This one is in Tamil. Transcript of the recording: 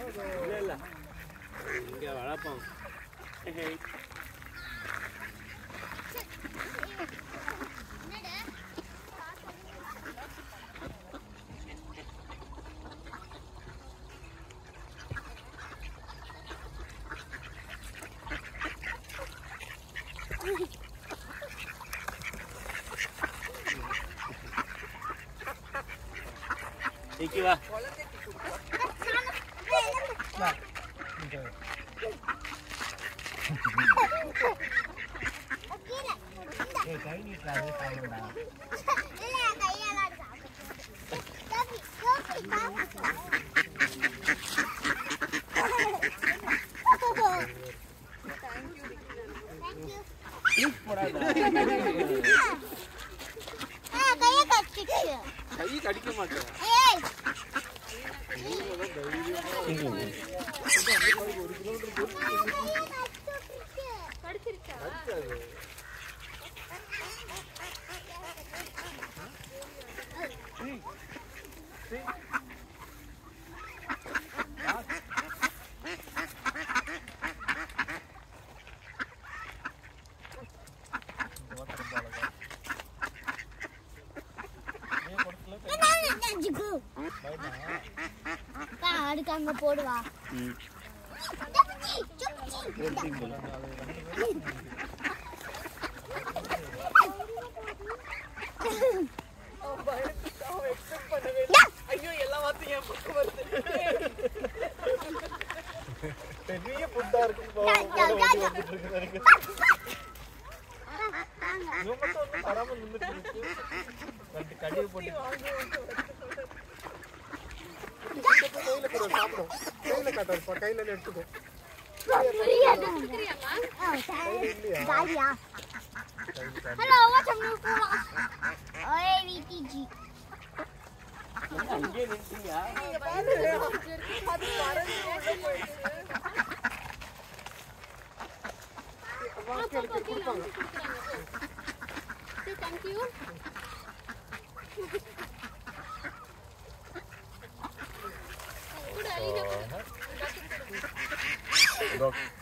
இல்ல இங்க வளர்ப்போம். ठीक है கை கடிக்க மாட்டேன். அங்க போடுவா ஐயோ எல்லா வார்த்தையும் என் பக்கம் வருது. பெரிய புட்டா இருக்கு. வராம நின்றுட்டு இருக்கு. கடியை போட்டு சாப்பிடும். கையில காட்டாருப்பா, கையில எடுத்துக்கோ. Hello, what's up, Nukula? Oi, VTG. அங்கே நின்றுங்க. நீங்க பாரு, அது பறந்து உள்ள போயிடுச்சு. வாக்கெடுத்து கொடுப்பாங்க. Thank you. Good.